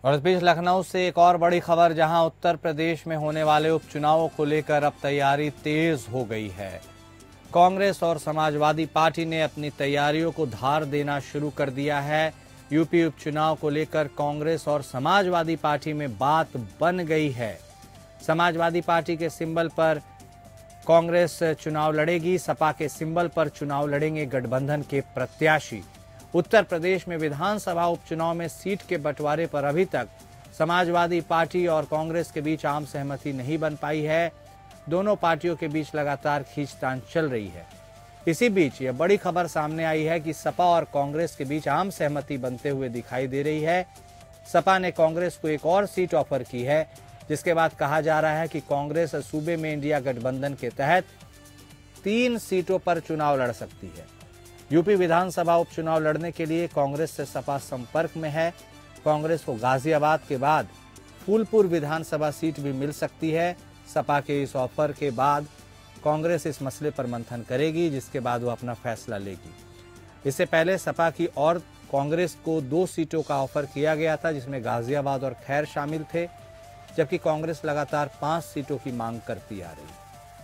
और इस बीच लखनऊ से एक और बड़ी खबर, जहां उत्तर प्रदेश में होने वाले उपचुनावों को लेकर अब तैयारी तेज हो गई है। कांग्रेस और समाजवादी पार्टी ने अपनी तैयारियों को धार देना शुरू कर दिया है। यूपी उपचुनाव को लेकर कांग्रेस और समाजवादी पार्टी में बात बन गई है। समाजवादी पार्टी के सिंबल पर कांग्रेस चुनाव लड़ेगी, सपा के सिंबल पर चुनाव लड़ेंगे गठबंधन के प्रत्याशी। उत्तर प्रदेश में विधानसभा उपचुनाव में सीट के बंटवारे पर अभी तक समाजवादी पार्टी और कांग्रेस के बीच आम सहमति नहीं बन पाई है। दोनों पार्टियों के बीच लगातार खींचतान चल रही है। इसी बीच यह बड़ी खबर सामने आई है कि सपा और कांग्रेस के बीच आम सहमति बनते हुए दिखाई दे रही है। सपा ने कांग्रेस को एक और सीट ऑफर की है, जिसके बाद कहा जा रहा है कि कांग्रेस सूबे में इंडिया गठबंधन के तहत 3 सीटों पर चुनाव लड़ सकती है। यूपी विधानसभा उपचुनाव लड़ने के लिए कांग्रेस से सपा संपर्क में है। कांग्रेस को गाजियाबाद के बाद फूलपुर विधानसभा सीट भी मिल सकती है। सपा के इस ऑफर के बाद कांग्रेस इस मसले पर मंथन करेगी, जिसके बाद वो अपना फैसला लेगी। इससे पहले सपा की और कांग्रेस को 2 सीटों का ऑफर किया गया था, जिसमें गाजियाबाद और खैर शामिल थे, जबकि कांग्रेस लगातार 5 सीटों की मांग करती आ रही है।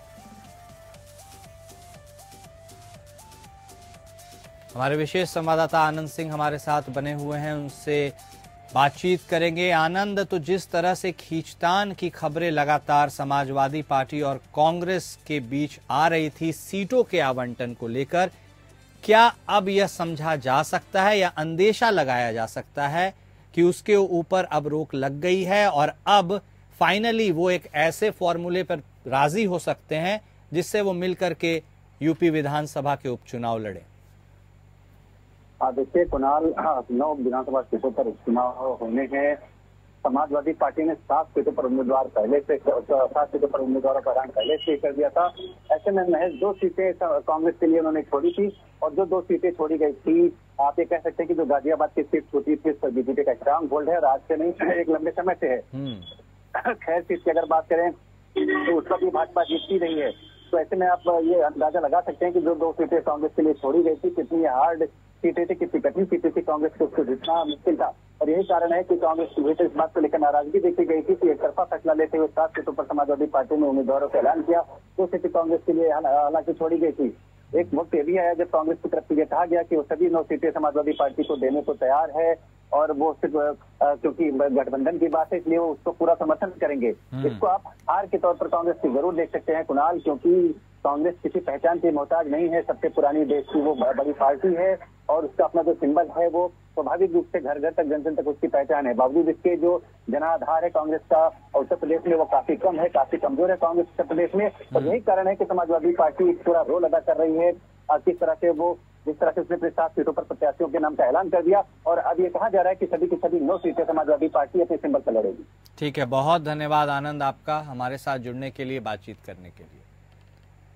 हमारे विशेष संवाददाता आनंद सिंह हमारे साथ बने हुए हैं, उनसे बातचीत करेंगे। आनंद, तो जिस तरह से खींचतान की खबरें लगातार समाजवादी पार्टी और कांग्रेस के बीच आ रही थी सीटों के आवंटन को लेकर, क्या अब यह समझा जा सकता है या अंदेशा लगाया जा सकता है कि उसके ऊपर अब रोक लग गई है और अब फाइनली वो एक ऐसे फॉर्मूले पर राजी हो सकते हैं जिससे वो मिलकर के यूपी विधानसभा के उपचुनाव लड़े? देखिए कुणाल, 9 विधानसभा सीटों पर उपचुनाव होने हैं। समाजवादी पार्टी ने 7 सीटों पर उम्मीदवार पहले से 7 सीटों पर उम्मीदवारों का ऐलान पहले से कर दिया था। ऐसे में महज 2 सीटें कांग्रेस के लिए उन्होंने छोड़ी थी, और जो 2 सीटें छोड़ी गई थी, आप ये कह सकते हैं कि जो गाजियाबाद की सीट छोटी थी, इस पर बीजेपी का स्ट्रांग होल्ड है और आज से नहीं, एक लंबे समय से है। खैर सीट की अगर बात करें तो उस पर भी भाजपा जीतती रही है। तो ऐसे में आप ये अंदाजा लगा सकते हैं कि जो 2 सीटें कांग्रेस के लिए छोड़ी गई थी, कितनी हार्ड सीटें थी, कितनी कठिन सीटें थी, कांग्रेस को उसको जीतना मुश्किल था। और यही कारण है कि कांग्रेस की भीतर इस बात को लेकर नाराजगी देखी गई थी कि एक तरफा फैसला लेते हुए 7 सीटों पर समाजवादी पार्टी ने उम्मीदवारों का ऐलान किया। 2 सीटें कांग्रेस के लिए हालांकि छोड़ी गई थी। एक वक्त ये भी आया जब कांग्रेस की तरफ से यह कहा गया कि वो सभी 9 सीटें समाजवादी पार्टी को देने को तैयार है, और वो सिर्फ क्योंकि गठबंधन की बात है इसलिए वो उसको पूरा समर्थन करेंगे। इसको आप हार के तौर पर कांग्रेस की जरूर देख सकते हैं कुणाल, क्योंकि कांग्रेस किसी पहचान की मोहताज नहीं है। सबसे पुरानी देश की वो बड़ी पार्टी है और उसका अपना जो सिंबल है वो स्वाभाविक रूप से घर घर तक, जन जन तक उसकी पहचान है। बावजूद इसके जो जनाधार है कांग्रेस का उत्तर प्रदेश में वो काफी कम है, काफी कमजोर है कांग्रेस उत्तर प्रदेश में। और यही कारण है कि समाजवादी पार्टी पूरा रोल अदा कर रही है। किस तरह से वो जिस तरह से उसने अपने 7 सीटों पर प्रत्याशियों के नाम का ऐलान कर दिया, और अब ये कहा जा रहा है कि सभी की सभी 9 सीटें समाजवादी पार्टी अपने सिंबल पर लड़ेगी। ठीक है, बहुत धन्यवाद आनंद आपका हमारे साथ जुड़ने के लिए, बातचीत करने के लिए।